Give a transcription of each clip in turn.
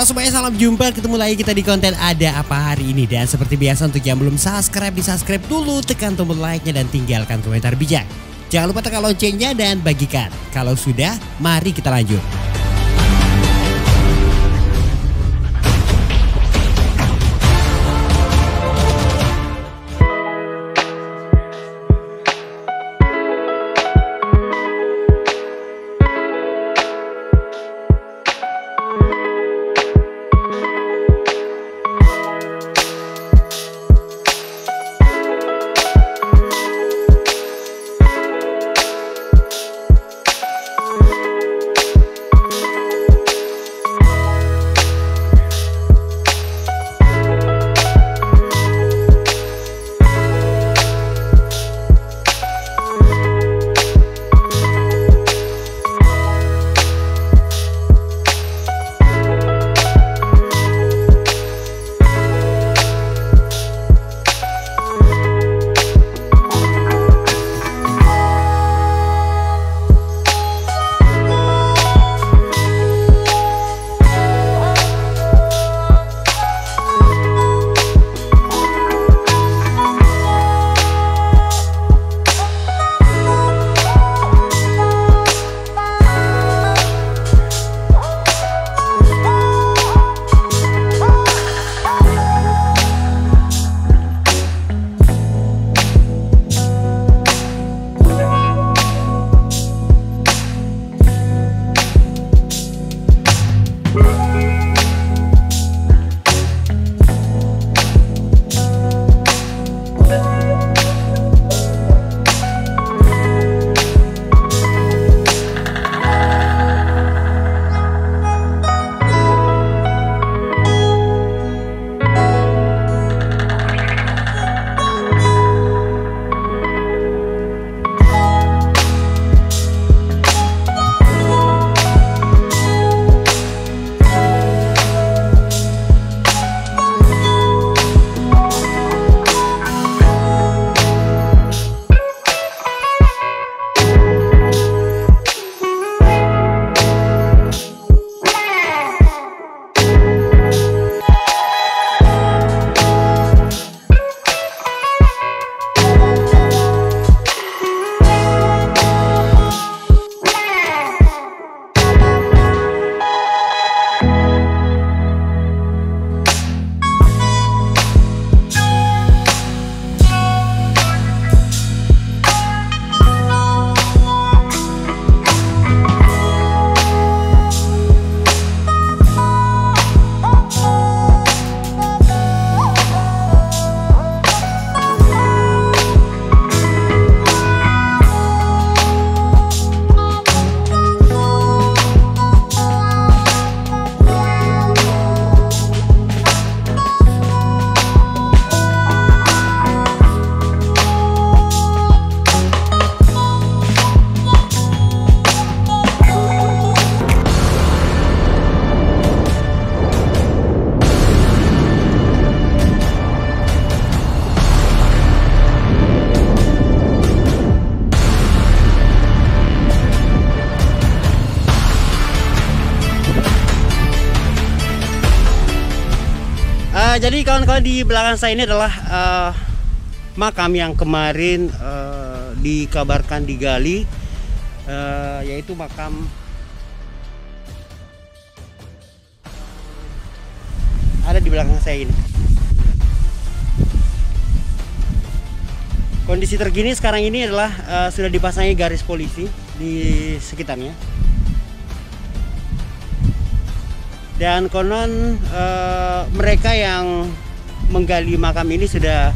semuanya, salam jumpa, ketemu lagi kita di konten Ada Apa hari ini. Dan seperti biasa untuk yang belum subscribe, di subscribe dulu, tekan tombol like-nya dan tinggalkan komentar bijak. Jangan lupa tekan loncengnya dan bagikan. Kalau sudah, mari kita lanjut. Jadi kawan-kawan, di belakang saya ini adalah makam yang kemarin dikabarkan digali, yaitu makam ada di belakang saya ini. Kondisi terkini sekarang ini adalah sudah dipasangi garis polisi di sekitarnya. Dan konon mereka yang menggali makam ini sudah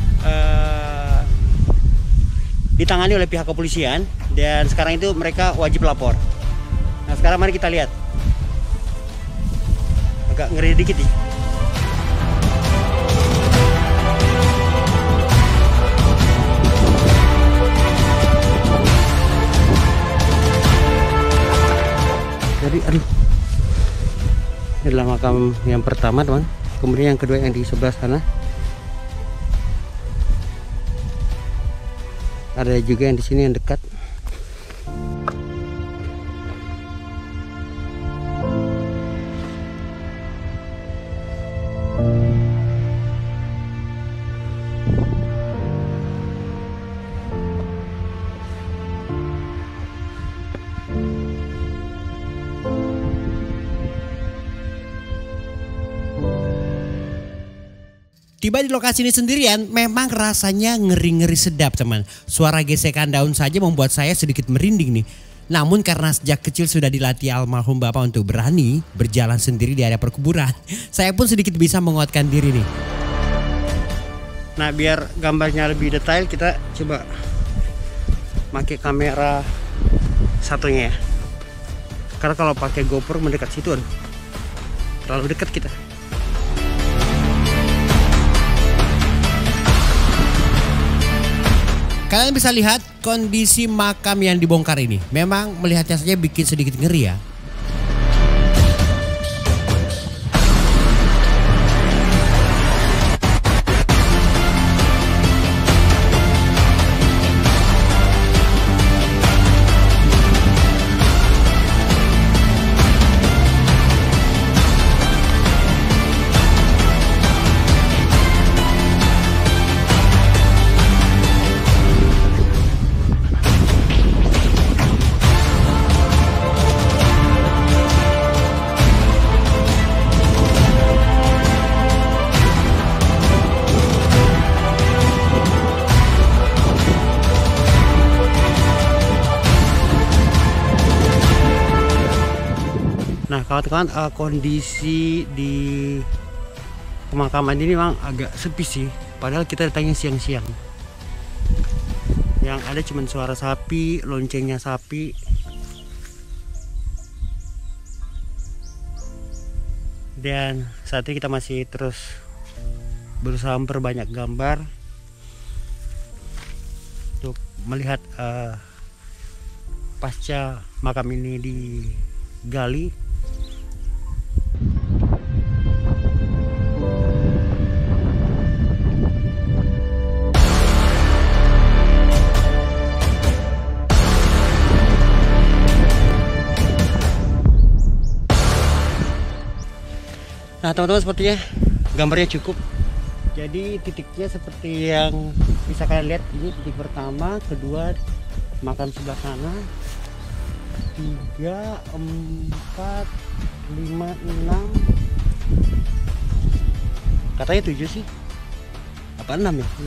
ditangani oleh pihak kepolisian, dan sekarang itu mereka wajib lapor. Nah, sekarang mari kita lihat. Agak ngeri dikit nih. Jadi aduh, ini adalah makam yang pertama, teman. Kemudian yang kedua yang di sebelah sana. Ada juga yang di sini yang dekat. Tiba di lokasi ini sendirian memang rasanya ngeri-ngeri sedap teman. Suara gesekan daun saja membuat saya sedikit merinding nih. Namun karena sejak kecil sudah dilatih almarhum bapak untuk berani berjalan sendiri di area perkuburan, saya pun sedikit bisa menguatkan diri nih. Nah biar gambarnya lebih detail kita coba pakai kamera satunya ya. Karena kalau pakai GoPro mendekat situ aduh, terlalu dekat kita. Kalian bisa lihat kondisi makam yang dibongkar ini. Memang melihatnya saja bikin sedikit ngeri ya. Nah kawan-kawan, kondisi di pemakaman ini memang agak sepi sih. Padahal kita datangnya siang-siang. Yang ada cuma suara sapi, loncengnya sapi. Dan saat ini kita masih terus berusaha memperbanyak gambar untuk melihat pasca makam ini digali. Nah teman-teman, sepertinya gambarnya cukup. Jadi titiknya seperti yang bisa kalian lihat, ini titik pertama, kedua makam sebelah sana, 3, 4, 5, 6, katanya 7 sih, apa 6 ya?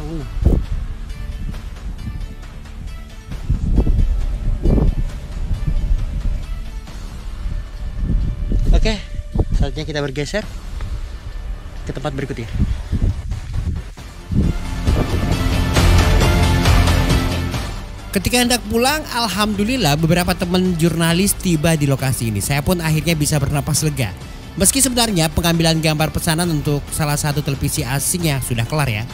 6. Oke, saatnya kita bergeser ke tempat berikutnya. Ketika hendak pulang, alhamdulillah beberapa teman jurnalis tiba di lokasi ini. Saya pun akhirnya bisa bernapas lega. Meski sebenarnya pengambilan gambar pesanan untuk salah satu televisi asing yang sudah kelar ya.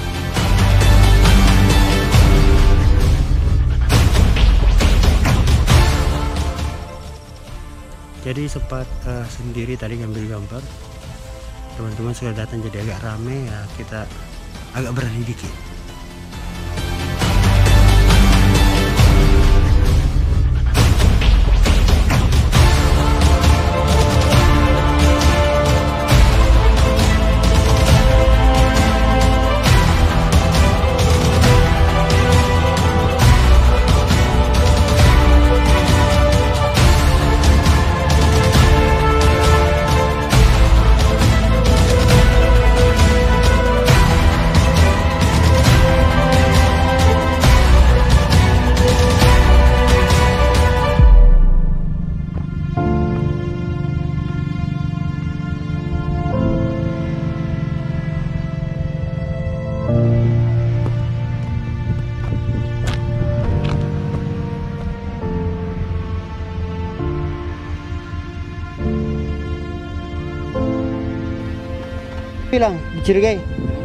Jadi sempat sendiri tadi ngambil gambar. Teman-teman sudah datang jadi agak rame ya, kita agak berani dikit. Bilang dicurigai.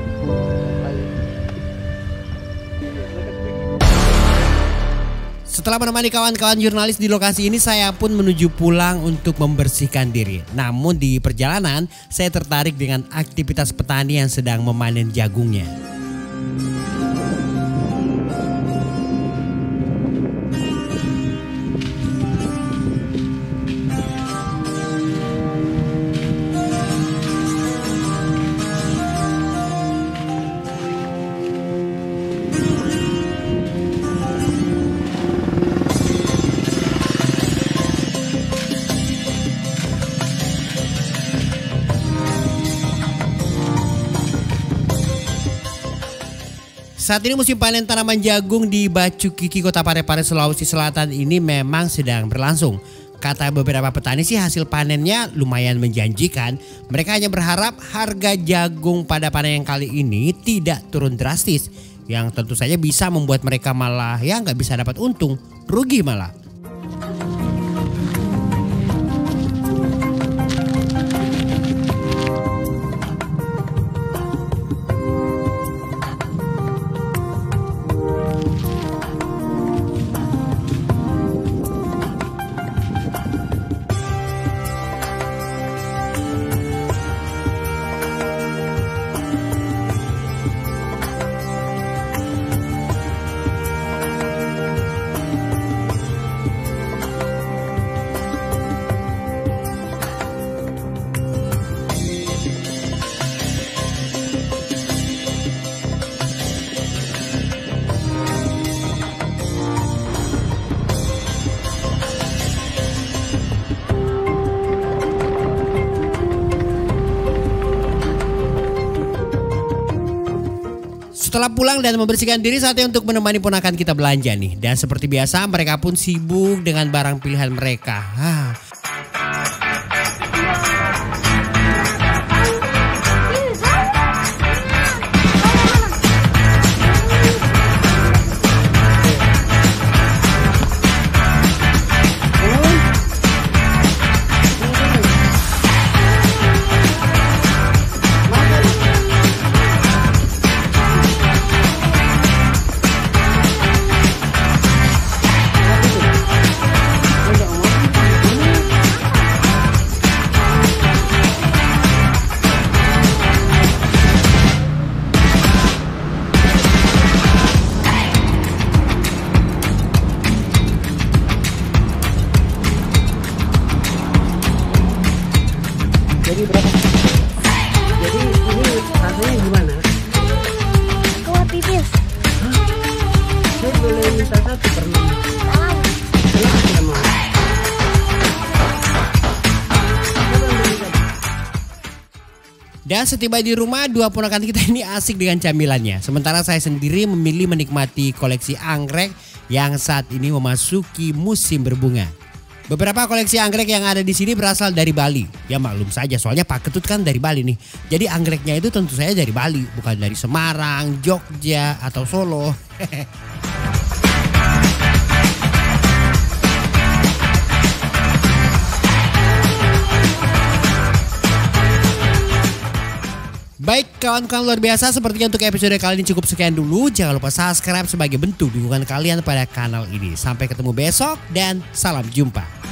Setelah menemani kawan-kawan jurnalis di lokasi ini, saya pun menuju pulang untuk membersihkan diri. Namun di perjalanan, saya tertarik dengan aktivitas petani yang sedang memanen jagungnya. Saat ini musim panen tanaman jagung di Bacukiki, Kota Parepare, Sulawesi Selatan ini memang sedang berlangsung. Kata beberapa petani sih hasil panennya lumayan menjanjikan. Mereka hanya berharap harga jagung pada panen yang kali ini tidak turun drastis. Yang tentu saja bisa membuat mereka malah ya nggak bisa dapat untung, rugi malah. Setelah pulang dan membersihkan diri, saatnya untuk menemani ponakan kita belanja nih. Dan seperti biasa mereka pun sibuk dengan barang pilihan mereka. Jadi berapa? Jadi ini rasanya gimana? Kuah pipis. Saya boleh minta satu per enam. Tahu. Kenapa tidak mau? Dan setiba di rumah, dua ponakan kita ini asik dengan camilannya. Sementara saya sendiri memilih menikmati koleksi anggrek yang saat ini memasuki musim berbunga. Beberapa koleksi anggrek yang ada di sini berasal dari Bali. Ya maklum saja, soalnya Pak Ketut kan dari Bali nih. Jadi anggreknya itu tentu saja dari Bali, bukan dari Semarang, Jogja, atau Solo. Baik kawan-kawan luar biasa, sepertinya untuk episode kali ini cukup sekian dulu. Jangan lupa subscribe sebagai bentuk dukungan kalian pada kanal ini. Sampai ketemu besok dan salam jumpa.